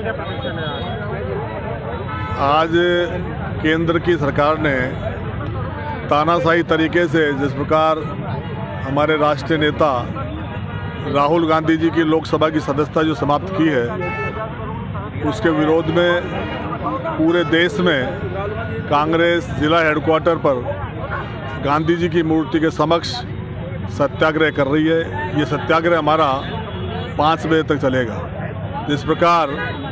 क्या प्रतिक्रिया है आज केंद्र की सरकार ने तानाशाही तरीके से जिस प्रकार हमारे राष्ट्रीय नेता राहुल गांधी जी की लोकसभा की सदस्यता जो समाप्त की है, उसके विरोध में पूरे देश में कांग्रेस जिला हेडक्वार्टर पर गांधी जी की मूर्ति के समक्ष सत्याग्रह कर रही है। ये सत्याग्रह हमारा 5 बजे तक चलेगा। जिस प्रकार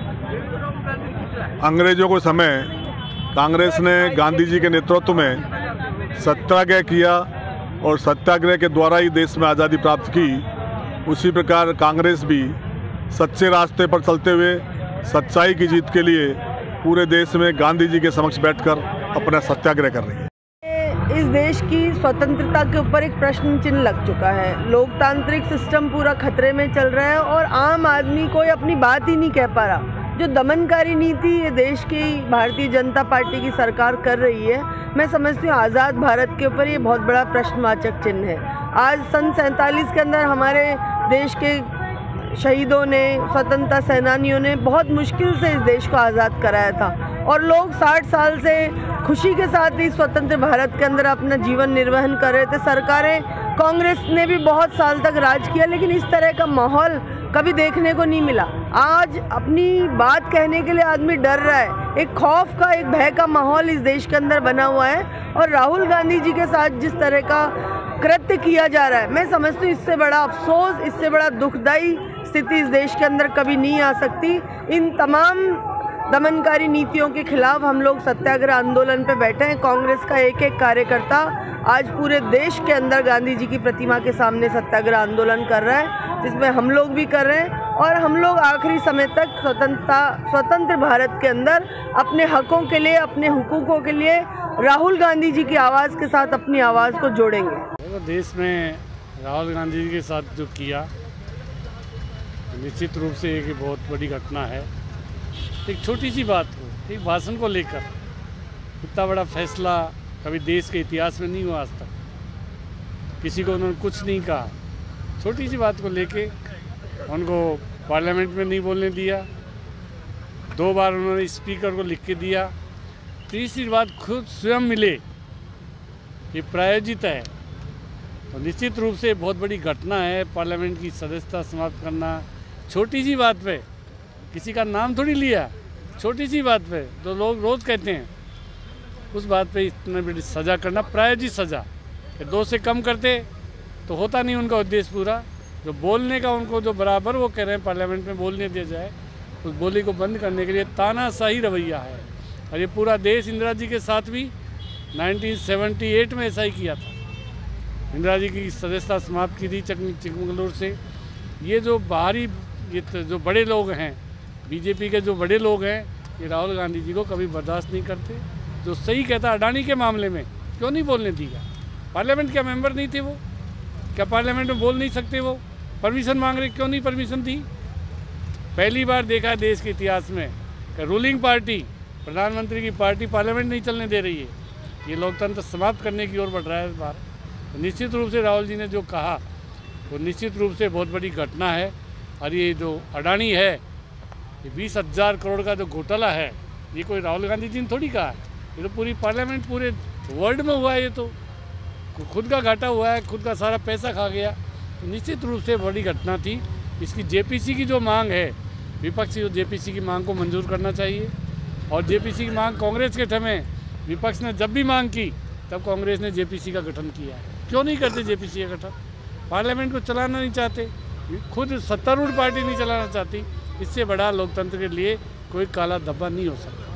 अंग्रेजों के समय कांग्रेस ने गांधी जी के नेतृत्व में सत्याग्रह किया और सत्याग्रह के द्वारा ही देश में आज़ादी प्राप्त की, उसी प्रकार कांग्रेस भी सच्चे रास्ते पर चलते हुए सच्चाई की जीत के लिए पूरे देश में गांधी जी के समक्ष बैठकर अपना सत्याग्रह कर रही है। इस देश की स्वतंत्रता के ऊपर एक प्रश्न चिन्ह लग चुका है। लोकतांत्रिक सिस्टम पूरा खतरे में चल रहा है और आम आदमी कोई अपनी बात ही नहीं कह पा रहा। जो दमनकारी नीति ये देश की भारतीय जनता पार्टी की सरकार कर रही है, मैं समझती हूँ आज़ाद भारत के ऊपर ये बहुत बड़ा प्रश्नवाचक चिन्ह है। आज सन 47 के अंदर हमारे देश के शहीदों ने, स्वतंत्रता सेनानियों ने बहुत मुश्किल से इस देश को आज़ाद कराया था और लोग 60 साल से खुशी के साथ ही स्वतंत्र भारत के अंदर अपना जीवन निर्वहन कर रहे थे। सरकारें, कांग्रेस ने भी बहुत साल तक राज किया, लेकिन इस तरह का माहौल कभी देखने को नहीं मिला। आज अपनी बात कहने के लिए आदमी डर रहा है। एक खौफ का, एक भय का माहौल इस देश के अंदर बना हुआ है और राहुल गांधी जी के साथ जिस तरह का कृत्य किया जा रहा है, मैं समझती हूँ इससे बड़ा अफसोस, इससे बड़ा दुखदायी स्थिति इस देश के अंदर कभी नहीं आ सकती। इन तमाम दमनकारी नीतियों के खिलाफ हम लोग सत्याग्रह आंदोलन पे बैठे हैं। कांग्रेस का एक एक कार्यकर्ता आज पूरे देश के अंदर गांधी जी की प्रतिमा के सामने सत्याग्रह आंदोलन कर रहा है, जिसमें हम लोग भी कर रहे हैं और हम लोग आखिरी समय तक स्वतंत्र भारत के अंदर अपने हकों के लिए, अपने हुकूकों के लिए राहुल गांधी जी की आवाज़ के साथ अपनी आवाज़ को जोड़ेंगे। देश में राहुल गांधी जी के साथ जो किया, निश्चित रूप से एक बहुत बड़ी घटना है। एक छोटी सी बात को, एक भाषण को लेकर इतना बड़ा फैसला कभी देश के इतिहास में नहीं हुआ आज तक। किसी को उन्होंने कुछ नहीं कहा। छोटी सी बात को लेके उनको पार्लियामेंट में नहीं बोलने दिया। 2 बार उन्होंने स्पीकर को लिख के दिया। तीसरी बात खुद स्वयं मिले, ये प्रायोजित है। तो निश्चित रूप से बहुत बड़ी घटना है पार्लियामेंट की सदस्यता समाप्त करना। छोटी सी बात पे, किसी का नाम थोड़ी लिया, छोटी सी बात पे तो लोग रोज़ कहते हैं, उस बात पे इतनी बड़ी सज़ा करना, प्रायोजित सज़ा। 2 से कम करते तो होता नहीं उनका उद्देश्य पूरा। जो बोलने का उनको जो बराबर वो कह रहे हैं पार्लियामेंट में बोलने दिया जाए, उस बोली को बंद करने के लिए तानाशाही रवैया है। और ये पूरा देश इंदिरा जी के साथ भी 1978 में ऐसा ही किया था। इंदिरा जी की सदस्यता समाप्त की थी चिकमगलूर से। ये जो बाहरी, ये जो बड़े लोग हैं, बीजेपी के जो बड़े लोग हैं, ये राहुल गांधी जी को कभी बर्दाश्त नहीं करते। जो सही कहता, अडानी के मामले में क्यों नहीं बोलने दिया? पार्लियामेंट क्या मेंबर नहीं थे वो? क्या पार्लियामेंट में बोल नहीं सकते वो? परमिशन मांग रहे, क्यों नहीं परमिशन दी? पहली बार देखा है देश के इतिहास में कि रूलिंग पार्टी, प्रधानमंत्री की पार्टी पार्लियामेंट नहीं चलने दे रही है। ये लोकतंत्र समाप्त करने की ओर बढ़ रहा है इस बार। तो निश्चित रूप से राहुल जी ने जो कहा वो निश्चित रूप से बहुत बड़ी घटना है। और ये जो अडानी है, ये 20,000 करोड़ का जो घोटाला है, ये कोई राहुल गांधी जी ने थोड़ी कहा है। ये तो पूरी पार्लियामेंट, पूरे वर्ल्ड में हुआ है। ये तो खुद का घाटा हुआ है, खुद का सारा पैसा खा गया। तो निश्चित रूप से बड़ी घटना थी। इसकी जेपीसी की जो मांग है, विपक्ष की जेपीसी की मांग को मंजूर करना चाहिए। और जेपीसी की मांग कांग्रेस के समय विपक्ष ने जब भी मांग की, तब कांग्रेस ने जेपीसी का गठन किया है। क्यों नहीं करते जेपीसी का गठन? पार्लियामेंट को चलाना नहीं चाहते, खुद सत्तारूढ़ पार्टी नहीं चलाना चाहती। इससे बड़ा लोकतंत्र के लिए कोई काला धब्बा नहीं हो सकता।